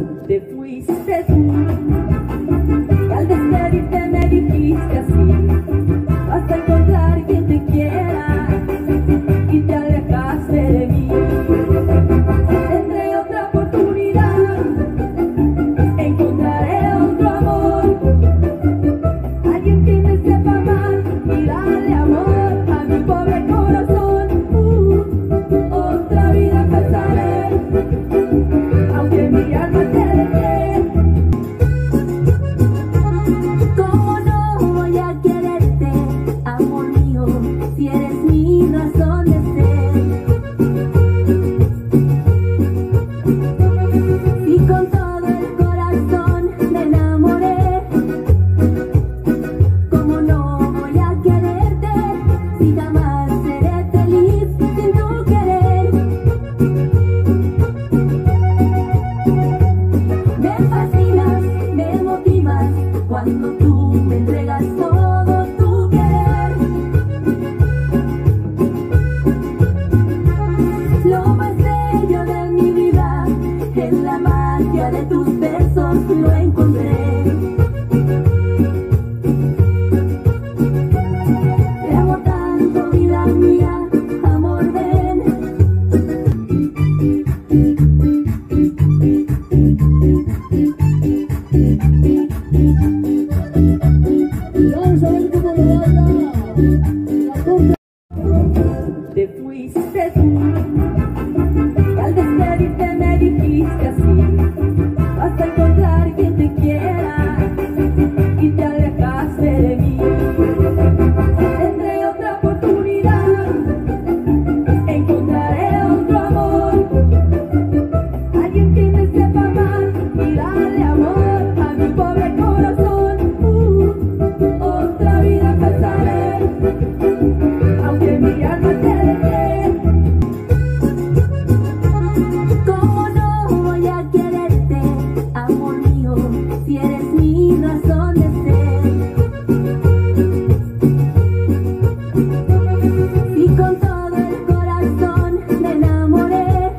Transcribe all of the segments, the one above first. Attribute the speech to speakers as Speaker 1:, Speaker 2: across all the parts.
Speaker 1: Te fuiste tú, y al despedirte me dijiste así: vas a encontrar quien te quiera, y te alejaste de mí. Tendré otra oportunidad, encontraré otro amor, alguien que me sepa amar y darle amor a mi pobre corazón. Otra vida pasaré, aunque mi alma te dejé.
Speaker 2: ¿Cómo no voy a quererte, amor mío, si eres mi razón de ser? Si con todo el corazón me enamoré, ¿cómo no voy a quererte, si jamás seré feliz sin tu querer? Me fascinas, me motivas cuando tú me entregas todo tu querer. Lo más bello de mi vida, en la magia de tus besos lo encontré. Te amo tanto, vida mía, amor, ven.
Speaker 3: Vamos a ver cómo lo baila la corte.
Speaker 1: Te fuiste tú, y al despedirte me dijiste así: vas a encontrar quien te quiera, y te alejaste de mí. Tendré otra oportunidad, encontraré otro amor, alguien que me sepa amar y darle amor a mi pobre corazón. Otra vida pasaré, aunque mi alma te dejé.
Speaker 2: ¿Cómo no voy a quererte, amor mío, si eres mi razón de ser? Si con todo el corazón me enamoré,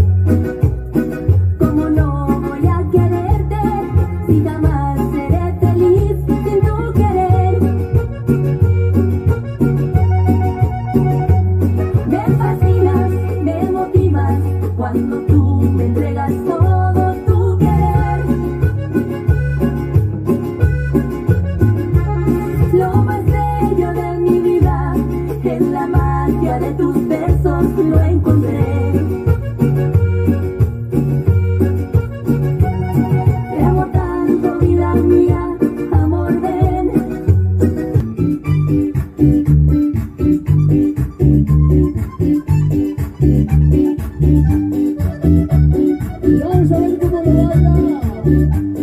Speaker 2: ¿cómo no voy a quererte, si jamás seré feliz sin tu querer? Me fascinas, me motivas cuando tú me entregas todo tu querer. Lo más bello de mi vida, en la magia de tus besos lo encontré. Te amo tanto, vida mía, amor, ven.
Speaker 3: Vamos a ver cómo lo baila la corte.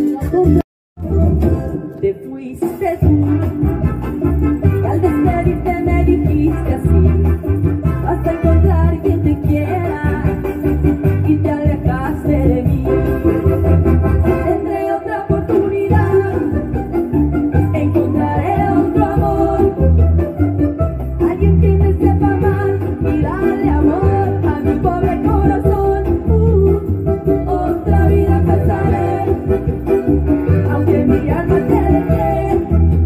Speaker 1: Te fuiste tú, y al despedirte me dijiste así: vas a encontrar quien te quiera, y te alejaste de mí. Tendré otra oportunidad, encontraré otro amor, alguien que me sepa amar y darle amor a mi pobre corazón. Otra vida pasaré, aunque mi alma te dejé. Te fuiste, me dijiste así: vas a encontrar quien te quiera, y te alejaste de mí. Tendré otra oportunidad, encontraré otro amor, alguien que me sepa amar y darle amor a mi pobre corazón. Otra vida pasaré, aunque mi alma te dejé.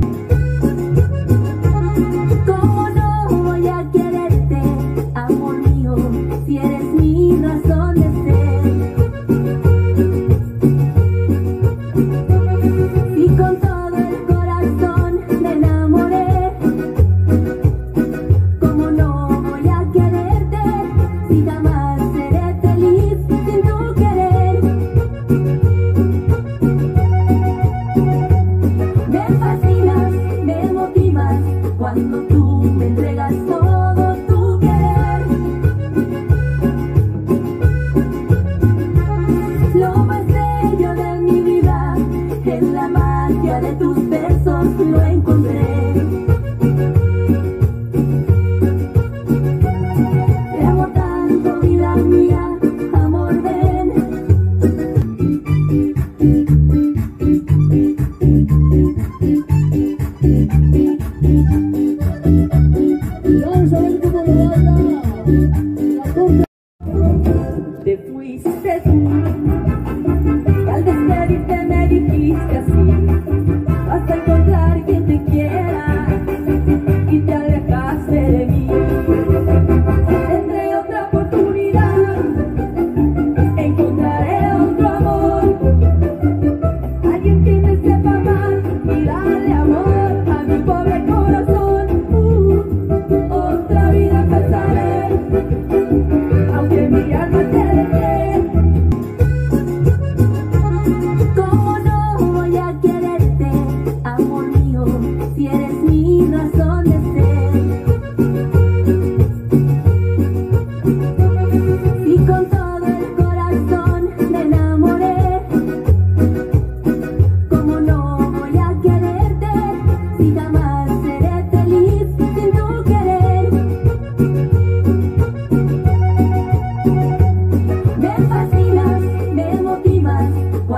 Speaker 2: ¿Cómo no voy a quererte, amor mío, si eres mi razón de ser? Si con todo el corazón me enamoré, ¿cómo no voy a quererte, si jamás seré feliz sin tu querer? Me fascinas, me motivas cuando tú me entregas todo tu querer. Lo más bello de mi vida, en la magia de tus besos lo encontré. Te amo tanto, vida mía, amor, ven.
Speaker 3: Vamos a ver cómo lo baila la corte.
Speaker 1: Te fuiste tú, y al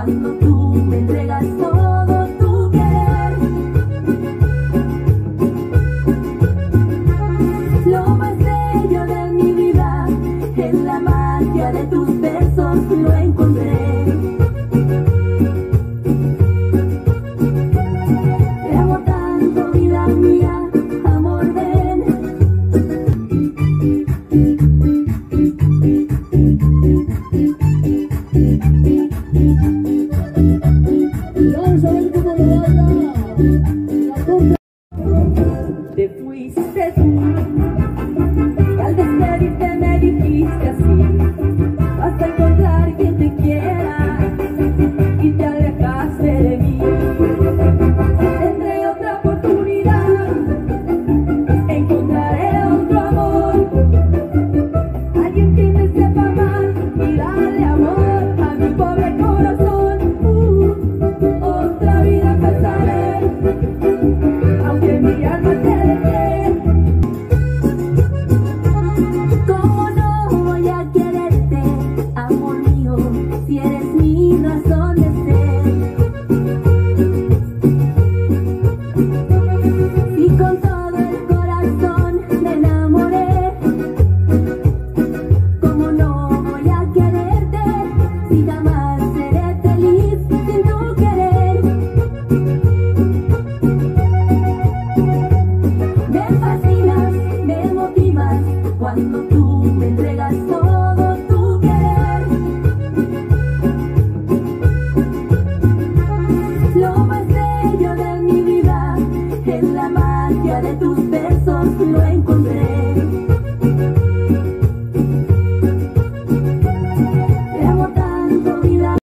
Speaker 2: cuando tú me entregas todo tu querer. Lo más bello de mi vida, en la magia de tus besos lo encontré. Te amo tanto, vida mía, amor, ven.
Speaker 3: Vamos a ver cómo lo baila.
Speaker 1: Te fuiste tú, y al despedirte me dijiste así: vas a encontrar quien te quiera, y te alejaste de mí. Tendré otra oportunidad, encontraré otro amor, alguien que me sepa amar y darle amor a mi pobre corazón. Otra vida empezaré, aunque mi alma te deje.
Speaker 2: ¿Cómo no voy a quererte, amor mío, si eres mi razón de ser? Si con todo el corazón me enamoré, ¿cómo no voy a quererte si jamás